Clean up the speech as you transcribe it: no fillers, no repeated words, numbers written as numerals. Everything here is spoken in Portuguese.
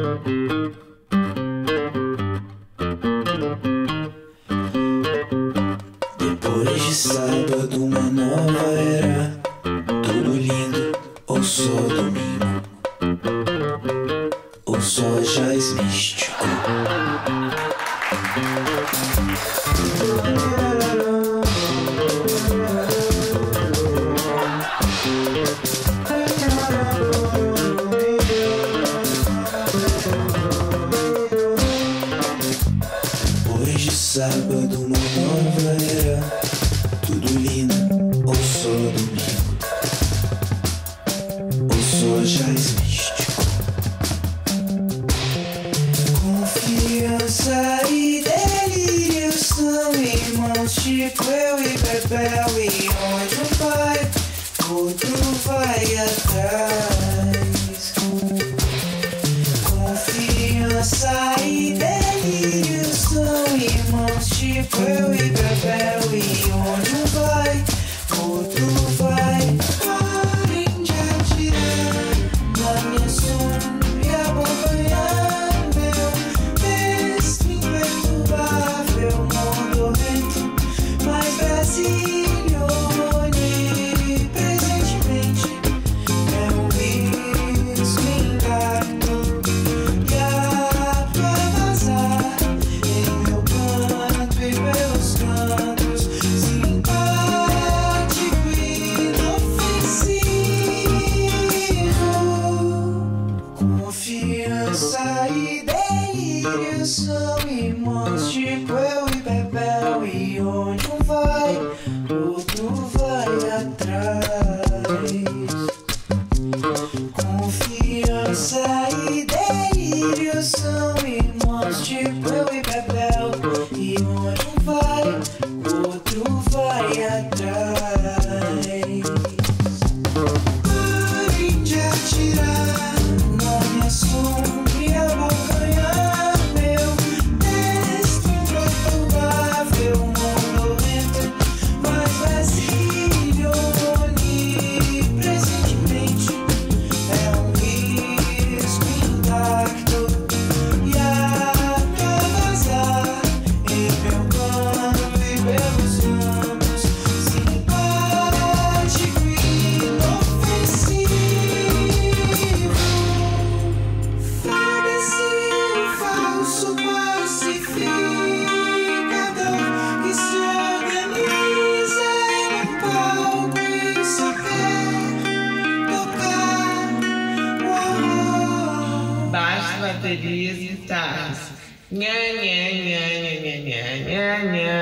Depois de sábado, uma nova era. Tudo lindo, ou só domingo, ou só jazz místico. Depois de sábado, uma nova era. Tudo lindo, ou só domingo, ou só jazz místico. Confiança e delírio são irmãos, tipo eu e Bebel. E onde um vai, outro vai atrás. Confiança e delírio são irmãos, tipo eu e Bebel. E onde um vai, outro vai. Parem de atirar na minha sombra e abocanhar meu texto imperturbável, modorrento, mas Brasília onipresentemente é um risco intacto. E a pra vazar em meu canto e pelos cantos, simpático e inofensivo. Confiança e delírio são irmãos, tipo eu e Bebel. E onde um vai, outro vai atrás. Confiança e delírio são irmãos, tipo eu e Bebel. E onde um vai, outro vai atrás. Parem de atirar na minha sombra e abocanhar meu texto imperturbável, modorrento, mas Brasília onipresentemente é um risco intacto. E a pra vazar em meu canto e pelos campos, simpático e inofensivo. Foda-se o falso pacificador que se organiza em um palco e só quer tocar o horror. Baixo, baterias e guitarras. Nha, nha, nha, nha, nha, nha, nha, nha.